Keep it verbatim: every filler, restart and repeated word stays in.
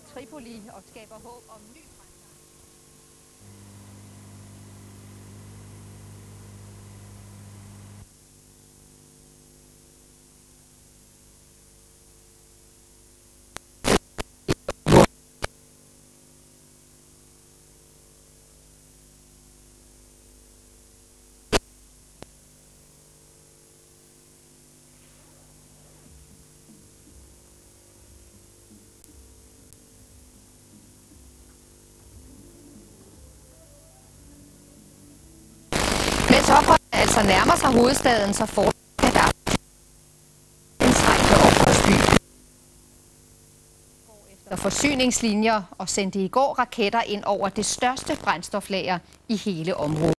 Tripoli og skaber håb om ny fremgang. Mens oprøret altså nærmer sig hovedstaden, så fortsætter der en trængte oprørsby. Efter forsyningslinjer og sendte i går raketter ind over det største brændstoflager i hele området.